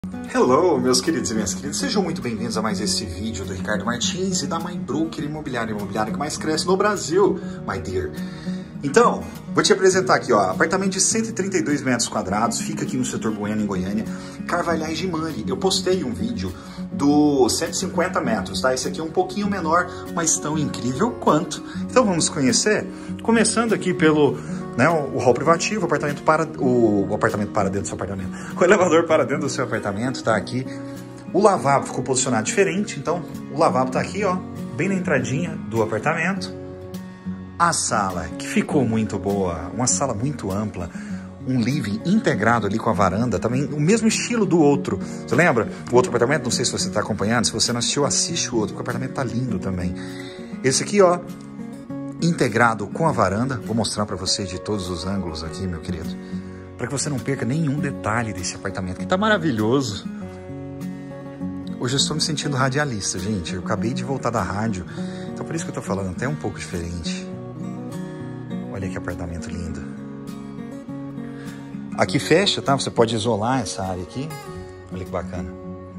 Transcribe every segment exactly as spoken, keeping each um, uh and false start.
Hello, meus queridos e minhas queridas, sejam muito bem-vindos a mais esse vídeo do Ricardo Martins e da MyBroker Imobiliária, imobiliária que mais cresce no Brasil, my dear. Então, vou te apresentar aqui, ó, apartamento de cento e trinta e dois metros quadrados, fica aqui no setor Bueno, em Goiânia, Carvalhais de Mani. Eu postei um vídeo do cento e cinquenta metros, tá? Esse aqui é um pouquinho menor, mas tão incrível quanto. Então vamos conhecer, começando aqui pelo... Né, o hall privativo, o apartamento para o, o apartamento para dentro do seu apartamento, o elevador para dentro do seu apartamento tá aqui. O lavabo ficou posicionado diferente, então o lavabo tá aqui, ó, bem na entradinha do apartamento. A sala que ficou muito boa, uma sala muito ampla, um living integrado ali com a varanda, também o mesmo estilo do outro. Você lembra? O outro apartamento, não sei se você está acompanhando, se você não assistiu, assiste o outro, porque o apartamento tá lindo também. Esse aqui, ó, integrado com a varanda, vou mostrar para você de todos os ângulos aqui, meu querido, para que você não perca nenhum detalhe desse apartamento, que tá maravilhoso. Hoje eu estou me sentindo radialista, gente, eu acabei de voltar da rádio, então por isso que eu tô falando até um pouco diferente. Olha que apartamento lindo. Aqui fecha, tá? Você pode isolar essa área aqui, olha que bacana.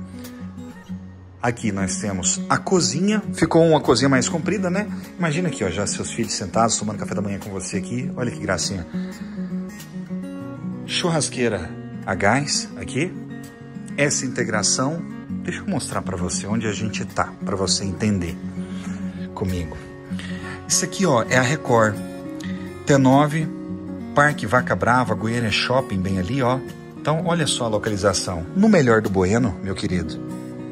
Aqui nós temos a cozinha, ficou uma cozinha mais comprida, né? Imagina aqui, ó, já seus filhos sentados tomando café da manhã com você aqui. Olha que gracinha. Churrasqueira a gás aqui. Essa integração, deixa eu mostrar para você onde a gente tá, para você entender comigo. Isso aqui, ó, é a Record. T nove, Parque Vaca Brava, Goiânia Shopping, bem ali, ó. Então, olha só a localização. No melhor do Bueno, meu querido.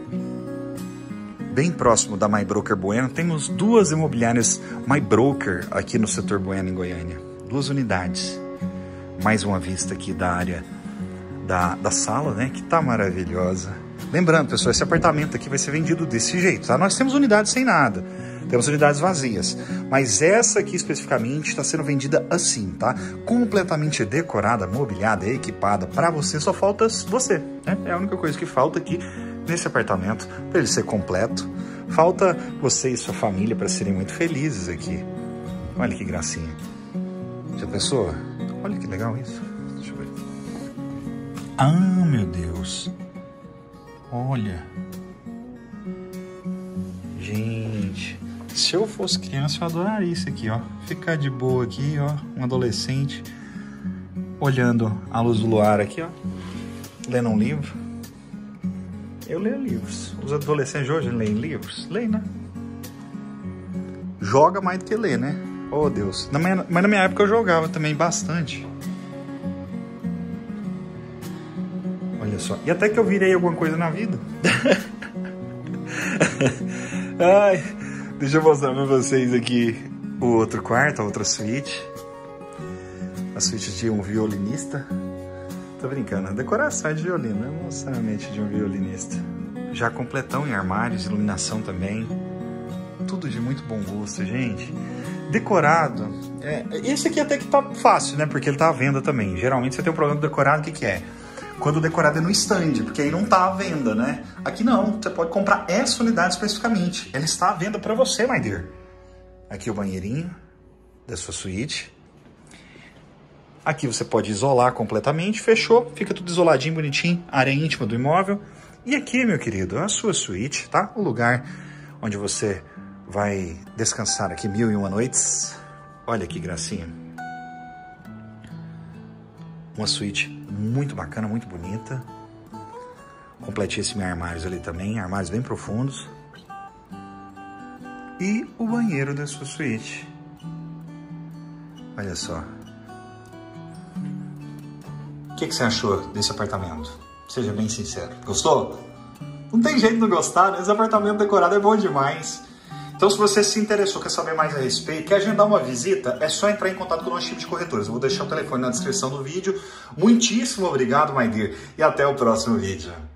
Bem próximo da MyBroker Bueno, temos duas imobiliárias MyBroker aqui no setor Bueno, em Goiânia. Duas unidades. Mais uma vista aqui da área da, da sala, né? Que tá maravilhosa. Lembrando, pessoal, esse apartamento aqui vai ser vendido desse jeito, tá? Nós temos unidades sem nada. Temos unidades vazias. Mas essa aqui especificamente está sendo vendida assim, tá? Completamente decorada, mobiliada, equipada. Para você, só falta você, né? É a única coisa que falta aqui nesse apartamento, para ele ser completo. Falta você e sua família para serem muito felizes aqui. Olha que gracinha. Já pensou? Olha que legal isso. Deixa eu ver. Ah, meu Deus. Olha. Gente, se eu fosse criança, eu adoraria isso aqui, ó. Ficar de boa aqui, ó. Um adolescente olhando a luz do luar aqui, ó. Lendo um livro. Eu leio livros. Os adolescentes de hoje leem livros? Leem, né? Joga mais do que lê, né? Oh, Deus. Na minha, mas na minha época eu jogava também bastante. Olha só. E até que eu virei alguma coisa na vida. Ai, deixa eu mostrar pra vocês aqui o outro quarto, a outra suíte. A suíte de um violinista. Tô brincando, a decoração é de violino, não necessariamente de um violinista. Já completão em armários, iluminação também. Tudo de muito bom gosto, gente. Decorado, é, esse aqui até que tá fácil, né? Porque ele tá à venda também. Geralmente você tem um problema do decorado, o que que é? Quando o decorado é no stand, porque aí não tá à venda, né? Aqui não, você pode comprar essa unidade especificamente. Ela está à venda para você, my dear. Aqui o banheirinho da sua suíte. Aqui você pode isolar completamente, fechou, fica tudo isoladinho, bonitinho, área íntima do imóvel. E aqui, meu querido, a sua suíte, tá? O lugar onde você vai descansar aqui mil e uma noites. Olha que gracinha. Uma suíte muito bacana, muito bonita. Completíssima em armários ali também, armários bem profundos. E o banheiro da sua suíte. Olha só. O que, que você achou desse apartamento? Seja bem sincero. Gostou? Não tem jeito de não gostar, né? Esse apartamento decorado é bom demais. Então, se você se interessou, quer saber mais a respeito, quer agendar uma visita, é só entrar em contato com o nosso time de corretores. Eu vou deixar o telefone na descrição do vídeo. Muitíssimo obrigado, my dear, e até o próximo vídeo.